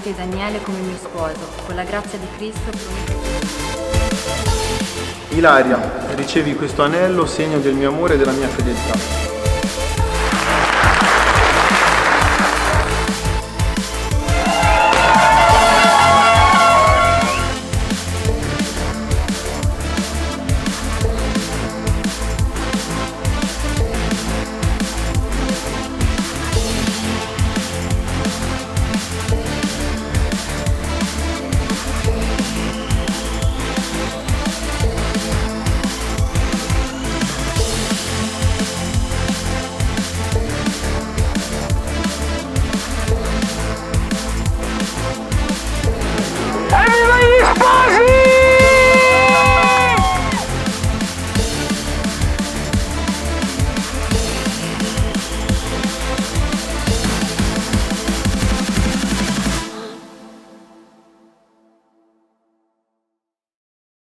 te, Daniele, come mio sposo. Con la grazia di Cristo prometto. Ilaria, ricevi questo anello, segno del mio amore e della mia fedeltà.